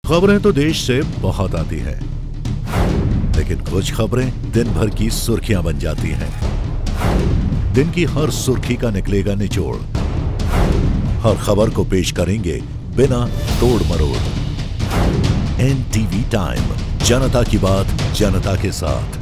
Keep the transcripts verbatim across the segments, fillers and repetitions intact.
खबरें तो देश से बहुत आती हैं, लेकिन कुछ खबरें दिन भर की सुर्खियां बन जाती हैं। दिन की हर सुर्खी का निकलेगा निचोड़। हर खबर को पेश करेंगे बिना तोड़ मरोड़। एनटीवी टाइम, जनता की बात जनता के साथ।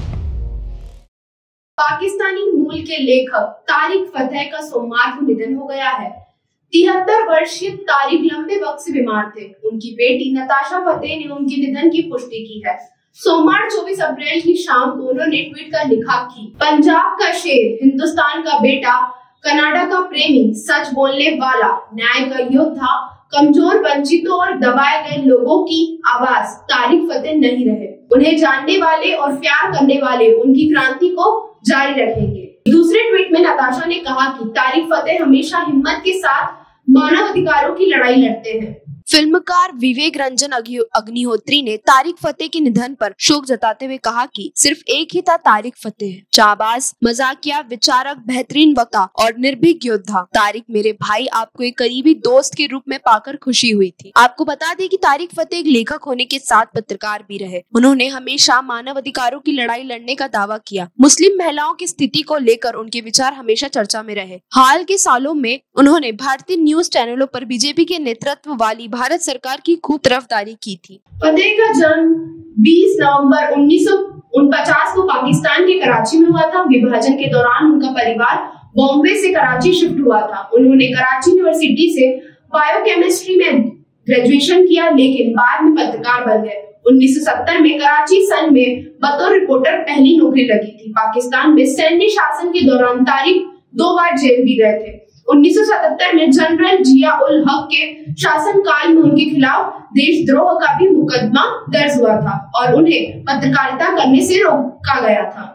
पाकिस्तानी मूल के लेखक तारिक फतेह का सोमवार को निधन हो गया है। तिहत्तर वर्षीय तारिक लंबे वक्त से बीमार थे। उनकी बेटी नताशा फतेह ने उनके निधन की पुष्टि की है। सोमवार चौबीस अप्रैल की शाम को उन्होंने ट्वीट कर लिखा कि पंजाब का शेर, हिंदुस्तान का बेटा, कनाडा का प्रेमी, सच बोलने वाला, न्याय का योद्धा, कमजोर, वंचितों और दबाए गए लोगों की आवाज तारिक फतेह नहीं रहे। उन्हें जानने वाले और प्यार करने वाले उनकी क्रांति को जारी रखेंगे। दूसरे ट्वीट में नताशा ने कहा कि तारिक फतेह हमेशा हिम्मत के साथ मानव अधिकारों की लड़ाई लड़ते हैं। फिल्मकार विवेक रंजन अग्निहोत्री ने तारिक फतेह के निधन पर शोक जताते हुए कहा कि सिर्फ एक ही था तारिक फतेह, जाबाज, मजाकिया, विचारक, बेहतरीन वक्ता और निर्भीक योद्धा। तारिक मेरे भाई, आपको एक करीबी दोस्त के रूप में पाकर खुशी हुई थी। आपको बता दें कि तारिक फतेह एक लेखक होने के साथ पत्रकार भी रहे। उन्होंने हमेशा मानव अधिकारों की लड़ाई लड़ने का दावा किया। मुस्लिम महिलाओं की स्थिति को लेकर उनके विचार हमेशा चर्चा में रहे। हाल के सालों में उन्होंने भारतीय न्यूज चैनलों पर बीजेपी के नेतृत्व वाली भारत सरकार की खूब तरफदारी की थी। फतेह का जन्म बीस नवंबर उन्नीस सौ उनचास को पाकिस्तान के कराची में हुआ था। विभाजन के दौरान उनका परिवार बॉम्बे से कराची शिफ्ट हुआ था। उन्होंने कराची यूनिवर्सिटी से बायोकेमिस्ट्री में ग्रेजुएशन किया, लेकिन बाद में पत्रकार बन गए। उन्नीस सौ सत्तर में कराची सन में बतौर रिपोर्टर पहली नौकरी लगी थी। पाकिस्तान में सैन्य शासन के दौरान तारिक दो बार जेल भी गए थे। उन्नीस सौ सतहत्तर में जनरल जिया उल हक के शासनकाल में उनके खिलाफ देशद्रोह का भी मुकदमा दर्ज हुआ था और उन्हें पत्रकारिता करने से रोका गया था।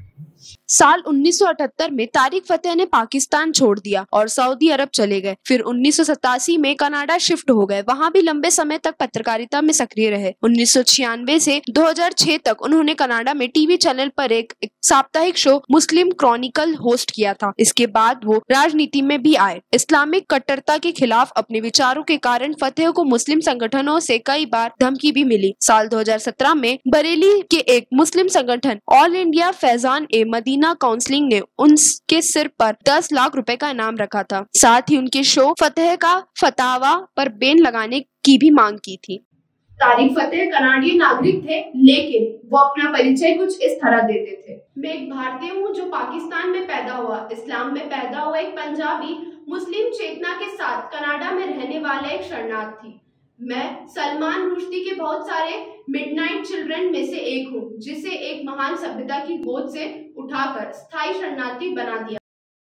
साल उन्नीस सौ अठहत्तर में तारिक फतेह ने पाकिस्तान छोड़ दिया और सऊदी अरब चले गए। फिर उन्नीस सौ सतासी में कनाडा शिफ्ट हो गए। वहां भी लंबे समय तक पत्रकारिता में सक्रिय रहे। उन्नीस सौ छियानवे से दो हज़ार छह तक उन्होंने कनाडा में टीवी चैनल पर एक, एक साप्ताहिक शो मुस्लिम क्रॉनिकल होस्ट किया था। इसके बाद वो राजनीति में भी आए। इस्लामिक कट्टरता के खिलाफ अपने विचारों के कारण फतेह को मुस्लिम संगठनों से कई बार धमकी भी मिली। साल दो हज़ार सत्रह में बरेली के एक मुस्लिम संगठन all India Faizan e Madina counselling ने उनके सिर पर दस लाख रुपए का इनाम रखा था। साथ ही उनके शो फतेह का फतावा पर बैन लगाने की भी मांग की थी। तारिक फतेह कनाडियन नागरिक थे, लेकिन वो अपना परिचय कुछ इस तरह देते थे। मैं एक भारतीय हूँ जो पाकिस्तान में पैदा हुआ, इस्लाम में पैदा हुआ एक पंजाबी, मुस्लिम चेतना के साथ कनाडा में रहने वाला एक शरणार्थी। मैं सलमान रुश्दी के बहुत सारे मिडनाइट चिल्ड्रन में से एक हूँ, जिसे एक महान सभ्यता की गोद से उठाकर स्थायी शरणार्थी बना दिया।